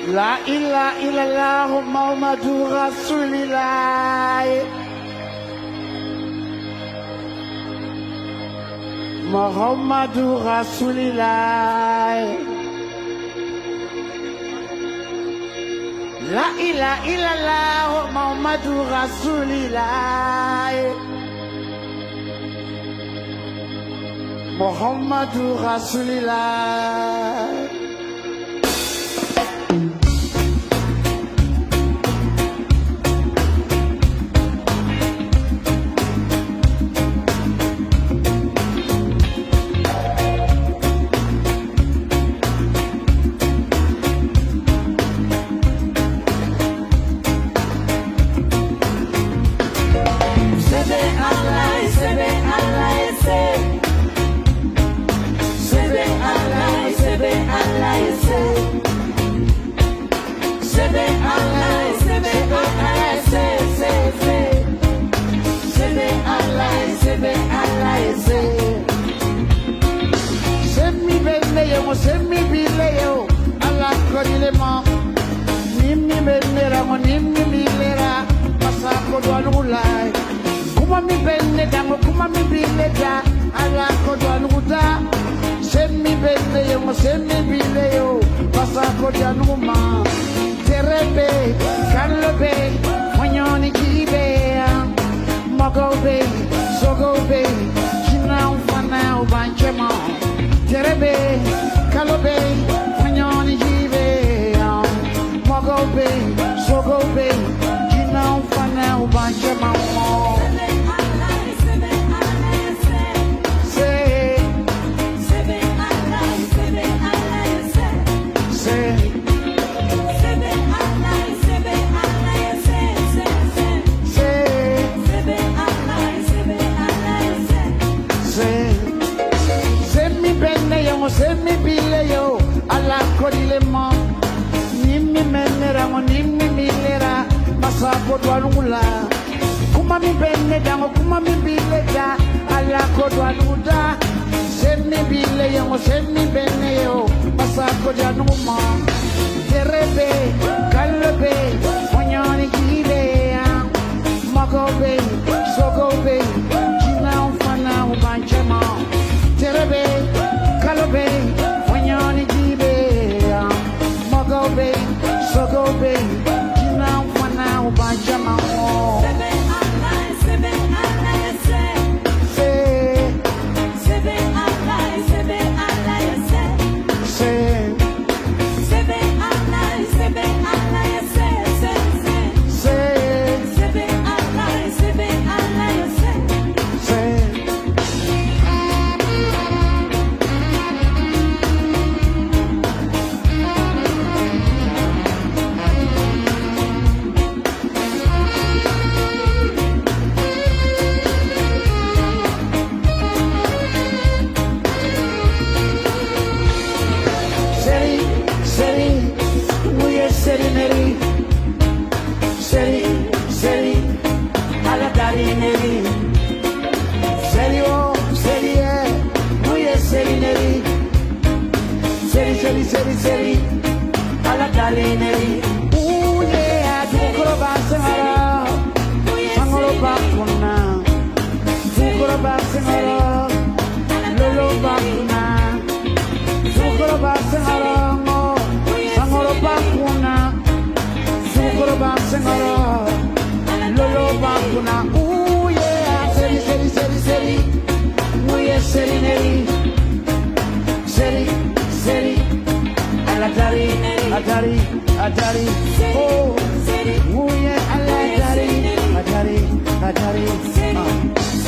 La ilaha illallah Muhammadur Rasulillah. Muhammadur Rasulillah. La ilaha illallah Muhammadur Rasulillah. Muhammadur Rasulillah. Semi bileo ala kodilema nimi benera mo nimi bilera pasako dwanulai kuma mi benne dango kuma mi bileja ala kodwanuda semi bileo pasako dwanuma terebe kalobe monyoni kibe mogobe sogobe china ufana ubanchema terebe kalobe manyoni jive mogobe sogobe jina ufana ubanje mamo semi bileo ala kodilema nimi menera mo nimi bilera masapo dwanula kuma mi benne dango kuma mi bileja ala kodwanuda semi bileo semi beneo masapo dwanuma terebe kalobe monyoni gilea magobe sogobe jina ufana ubanchema terebe kalobe monyoni jibe mogobe sogobe jina ufana ubajama Seri alla calineri uye adukro basengara sangolo bakuna dukro basengara lolo bakuna dukro basengara sangolo bakuna dukro basengara lolo bakuna uye seri uye seri Atari, oh, yeah, Atari.